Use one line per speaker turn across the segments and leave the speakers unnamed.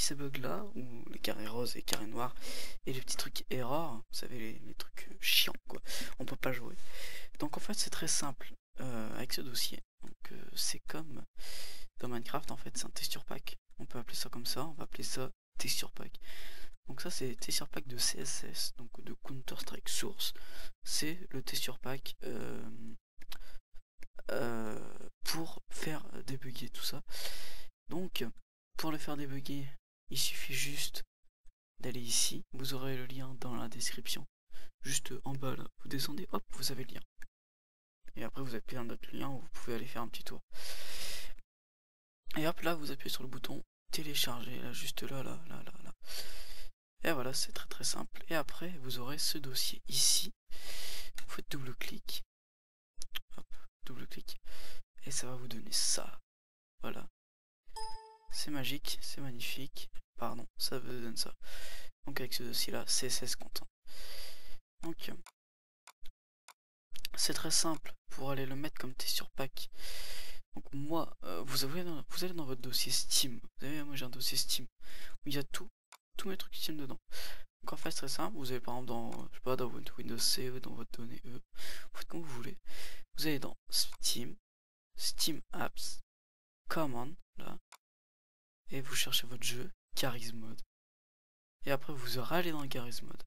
ces bugs là, où les carrés roses et carrés noirs, et les petits trucs erreurs, vous savez les trucs chiants quoi, on peut pas jouer. Donc en fait c'est très simple avec ce dossier. Donc c'est comme dans Minecraft en fait, c'est un texture pack. On peut appeler ça comme ça, on va appeler ça texture pack. Donc ça c'est texture pack de CSS, donc de Counter Strike Source. C'est le texture pack pour faire débugger tout ça. Donc pour le faire débugger, il suffit juste d'aller ici, vous aurez le lien dans la description. Juste en bas là, vous descendez, hop, vous avez le lien. Et après vous avez plein d'autres liens où vous pouvez aller faire un petit tour. Et hop là, vous appuyez sur le bouton télécharger, là, juste là. Et voilà, c'est très simple. Et après, vous aurez ce dossier ici. Vous faites double-clic. Hop, double-clic. Et ça va vous donner ça. Voilà. C'est magique, c'est magnifique. Pardon, ça vous donne ça. Donc avec ce dossier-là, CSS Content. Donc, c'est très simple pour aller le mettre comme texture pack. Donc moi, vous allez dans votre dossier Steam. Vous savez, moi j'ai un dossier Steam où il y a tous mes trucs Steam dedans. Donc en fait c'est très simple, vous allez par exemple dans, je sais pas, dans votre Windows CE, dans votre donnée E, vous faites comme vous voulez. Vous allez dans Steam, Steam Apps, Common, là, et vous cherchez votre jeu, Garry's Mod. Et après vous râlez dans Garry's Mod.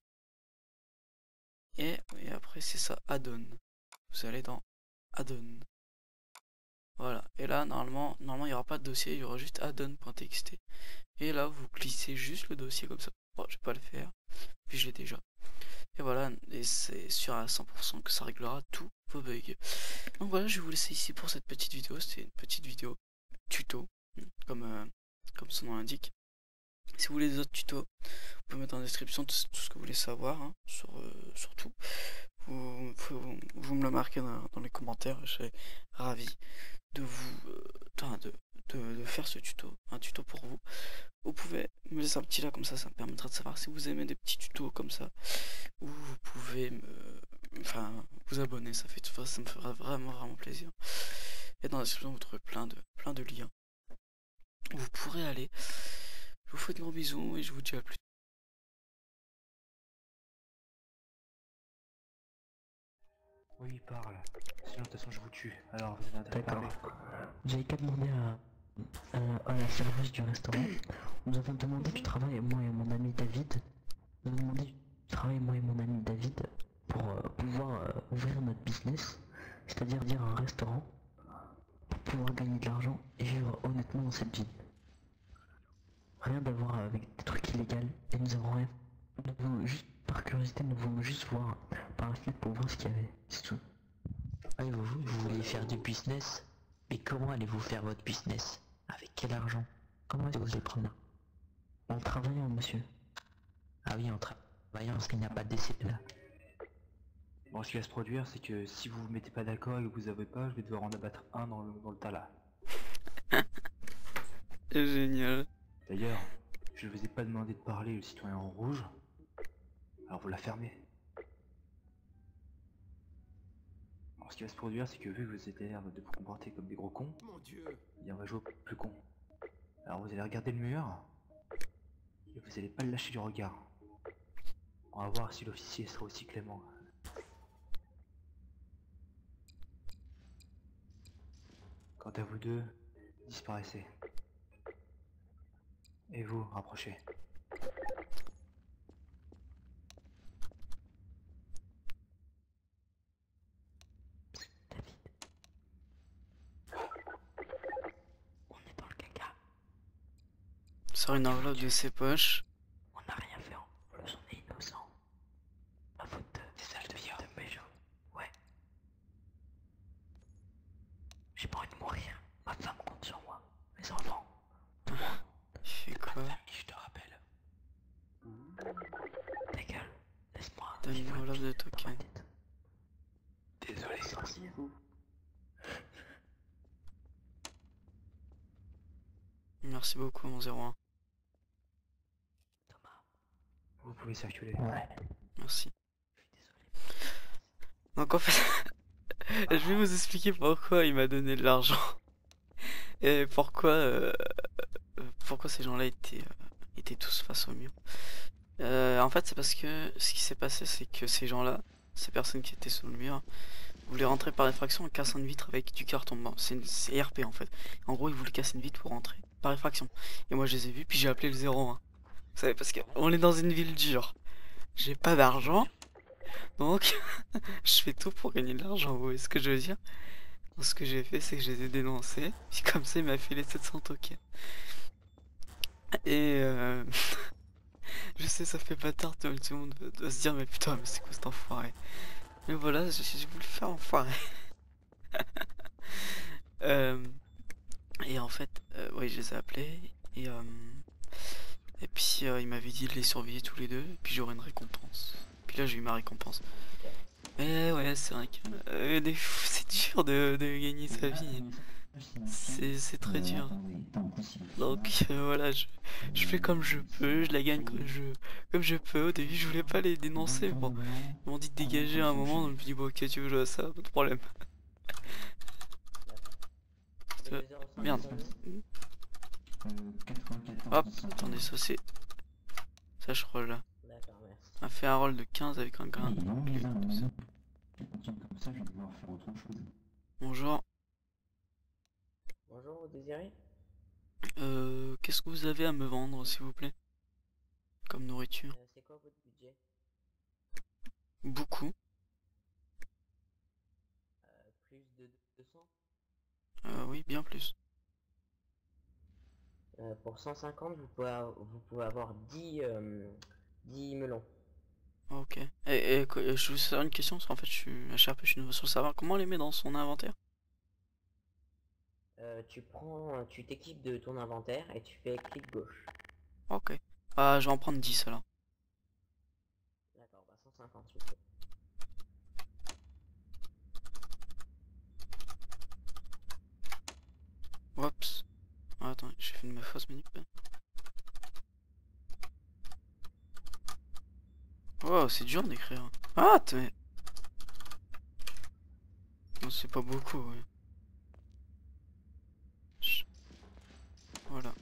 Et après c'est ça, Add-on. Vous allez dans Add-on. Voilà, et là normalement il n'y aura pas de dossier, il y aura juste addon.txt. Et là vous glissez juste le dossier comme ça. Bon, je vais pas le faire, puis je l'ai déjà. Et voilà, et c'est sûr à 100% que ça réglera tous vos bugs. Donc voilà, je vais vous laisser ici pour cette petite vidéo. C'était une petite vidéo tuto, comme son nom l'indique. Si vous voulez des autres tutos, vous pouvez mettre en description tout ce que vous voulez savoir hein, sur tout. Vous me le marquez dans les commentaires, je serai ravi de vous de faire ce tuto, un tuto pour vous. Vous pouvez me laisser un petit là comme ça me permettra de savoir si vous aimez des petits tutos comme ça, ou vous pouvez vous abonner, ça me fera vraiment plaisir. Et dans la description vous trouvez plein de liens où vous pourrez aller. Je vous fais de gros bisous et je vous dis à plus.
Oui, parle. Sinon, de toute façon, je vous tue. Alors, vous avez intérêt à parler.
J'avais qu'à demander à la serveuse du restaurant. Nous avons demandé du travail, moi et mon ami David. Nous avons demandé du travail, moi et mon ami David, pour pouvoir ouvrir notre business, c'est-à-dire dire un restaurant, pour pouvoir gagner de l'argent et vivre honnêtement dans cette ville. Rien à voir avec des trucs illégaux et nous avons rien. Nous voulons juste, par curiosité, nous voulons juste voir par la fenêtre pour voir ce qu'il y avait, c'est tout.
Oui, vous voulez faire du business, mais comment allez-vous faire votre business? Avec quel argent? Comment est-ce que vous allez prendre?
En travaillant, monsieur.
Ah oui, en travaillant, parce qu'il n'y a pas de décès là.
Bon, ce qui va se produire, c'est que si vous vous mettez pas d'accord et que vous avez pas, je vais devoir en abattre un dans le tas là.
Génial.
D'ailleurs, je ne vous ai pas demandé de parler le citoyen en rouge, alors vous la fermez. Alors, ce qui va se produire, c'est que vu que vous avez l'air de vous comporter comme des gros cons, on va jouer au plus con. Alors vous allez regarder le mur, et vous allez pas le lâcher du regard. On va voir si l'officier sera aussi clément. Quant à vous deux, disparaissez. Et vous, rapprochez.
David. On est dans le caca.
Sort une enveloppe de ses poches.
On n'a rien fait en plus, on est innocent. Ma faute des sages de viol de Béjo. Ouais. J'ai pas envie de mourir. Ma femme compte sur moi. Mes enfants. Tout le monde.
Il fait quoi?
Je te rappelle. Ta gueule. Laisse-moi.
Donne une enveloppe de token.
Désolé. Sorciez-vous.
Merci beaucoup mon 01.
Thomas.
Vous pouvez circuler.
Ouais.
Merci.
Je suis désolé.
Donc en fait, je vais vous expliquer pourquoi il m'a donné de l'argent. Et pourquoi ces gens-là étaient tous face au mur. En fait, c'est parce que ce qui s'est passé, c'est que ces gens-là, ces personnes qui étaient sous le mur, voulaient rentrer par effraction en cassant une vitre avec du carton. Bon, c'est RP en fait. En gros, ils voulaient casser une vitre pour rentrer par effraction. Et moi, je les ai vus, puis j'ai appelé le 01. Vous savez, parce qu'on est dans une ville dure. J'ai pas d'argent, donc je fais tout pour gagner de l'argent. Vous voyez ce que je veux dire? Donc, ce que j'ai fait, c'est que je les ai dénoncés. Puis comme ça, il m'a filé 700 tokens. Et je sais, ça fait bâtard, tout le monde doit se dire, mais putain, mais c'est quoi cet enfoiré? Mais voilà, j'ai voulu faire enfoiré. Et en fait, ouais, je les ai appelés. Et puis, il m'avait dit de les surveiller tous les deux. Et puis, j'aurai une récompense. Puis là, j'ai eu ma récompense. Mais ouais, c'est vrai que c'est dur de gagner sa vie. C'est très dur. Donc voilà, je fais comme je peux, je la gagne comme je peux. Au début, je voulais pas les dénoncer. Bon, ils m'ont dit de dégager à un moment, donc je me dis, bon, ok, tu veux jouer à ça, pas de problème. Merde. Hop, attendez, ça c'est. Ça, je roll là.
D'accord, merci.
On a fait un roll de 15 avec un grain. Bonjour.
Bonjour, vous désirez?
Qu'est-ce que vous avez à me vendre, s'il vous plaît? Comme nourriture.
C'est quoi votre budget?
Beaucoup.
Plus de 200?
Oui, bien plus.
Pour 150, vous pouvez avoir 10 melons.
Ok. Et je vous faire une question, parce qu'en fait, je suis HRP, je suis nouveau sur le serveur. Comment on les met dans son inventaire?
Tu t'équipes de ton inventaire et tu fais clic gauche.
Ok. Bah, je vais en prendre 10 alors.
D'accord, bah 150 s'il vous plaît.
Oups. Ah, attends, j'ai fait une fausse manip. Oh, c'est dur d'écrire. Ah, mais... Non, c'est pas beaucoup, ouais. Voilà.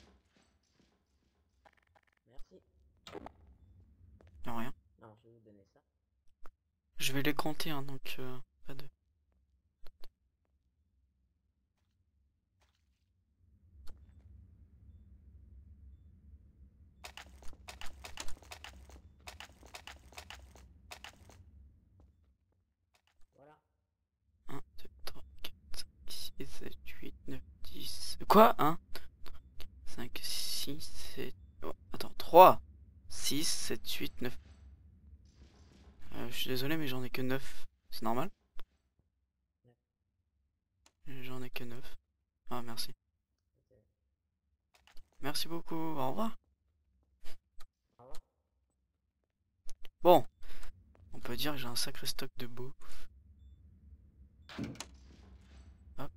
Merci.
Y'a rien.
Non, je vais vous donner ça.
Je vais les compter, hein, donc pas de...
Voilà.
1, 2, 3, 4, 5, 6, 7, 8, 9, 10... Quoi? 1, 5, 6, 7... Oh, attends, 3, 6, 7, 8, 9... je suis désolé, mais j'en ai que 9. C'est normal? J'en ai que 9. Ah, merci. Merci beaucoup, au revoir.
Au revoir.
Bon, on peut dire que j'ai un sacré stock de bouffe. Hop.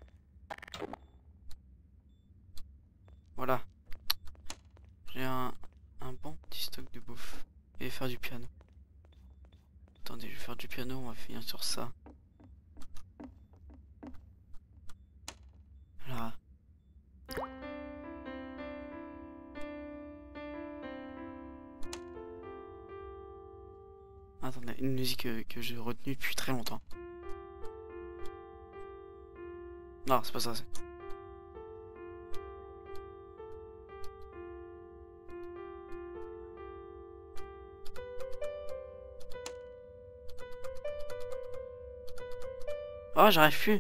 Voilà. J'ai un bon petit stock de bouffe. Et faire du piano. Attendez, je vais faire du piano, on va finir sur ça. Voilà. Attendez, une musique que j'ai retenue depuis très longtemps. Non, c'est pas ça. Oh, j'arrive plus.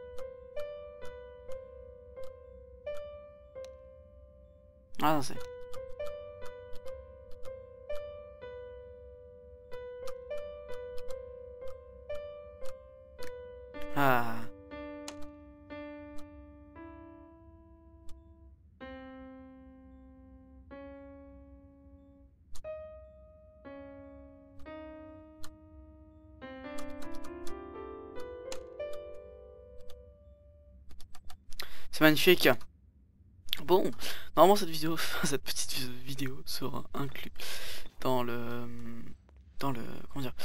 Ah non, c'est... Ah. C'est magnifique. Bon, normalement cette vidéo, cette petite vidéo sera inclue dans le... comment dire...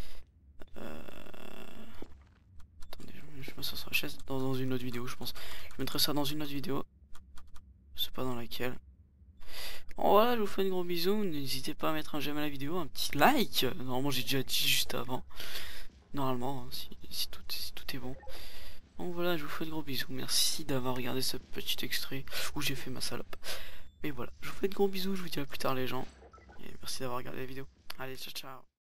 Attendez, je m'assois sur la chaise, dans une autre vidéo je pense. Je mettrai ça dans une autre vidéo. Je sais pas dans laquelle. Bon, voilà, je vous fais de gros bisous. N'hésitez pas à mettre un j'aime à la vidéo, un petit like. Normalement, j'ai déjà dit juste avant. Normalement, hein, si tout est bon. Bon, voilà, je vous fais de gros bisous. Merci d'avoir regardé ce petit extrait où j'ai fait ma salope. Mais voilà, je vous fais de gros bisous. Je vous dis à plus tard, les gens. Et merci d'avoir regardé la vidéo. Allez, ciao, ciao.